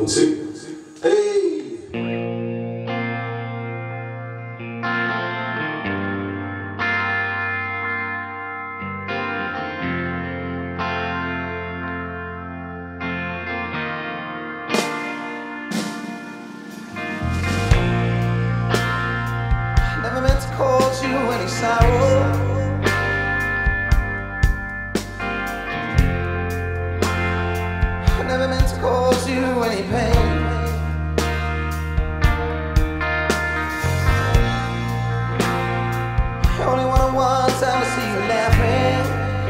1, 2. Hey. Never meant to cause you any sorrow. Never meant to cause you any pain. Only wanted one time to see you laughing.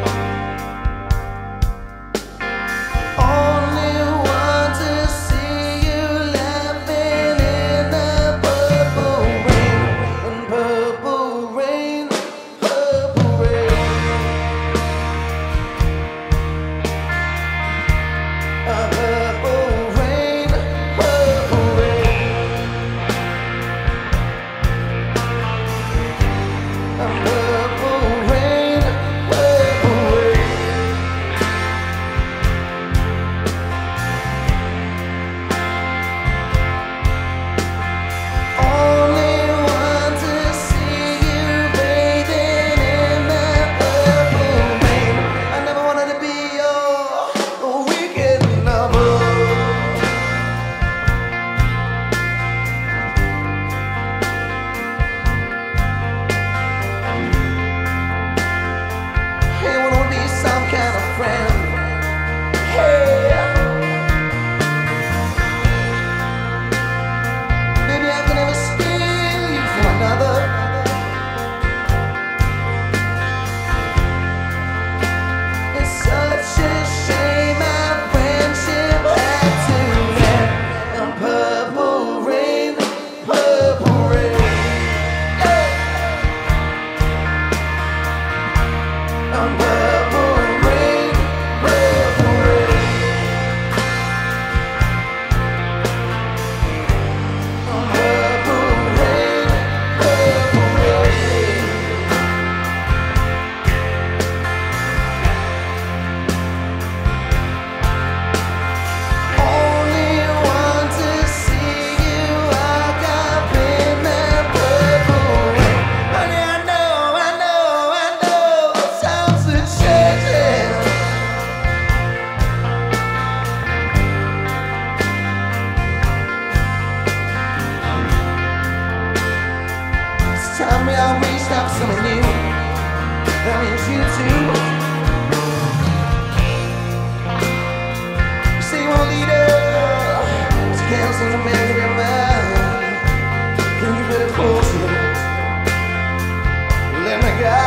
Only want to see you laughing in the purple rain. Purple rain, purple rain. Purple rain, purple rain. Purple rain, purple rain. Only want to see you bathing in the purple rain. I never wanted to be your wicked lover. Hey, wanna be some kind of friend. Hey, baby, I can never steal you from another. It's such a shame our friendship had to end. Purple rain, purple rain. Hey. Purple rain, purple rain. Purple rain, purple rain. Only want to see you lock up in the purple rain. Honey, I know, times are changing. It's time we all reached out for something new. That means you too. You say you want a leader, but you can't seem to make up your mind. Can you get it closer? Let me guide.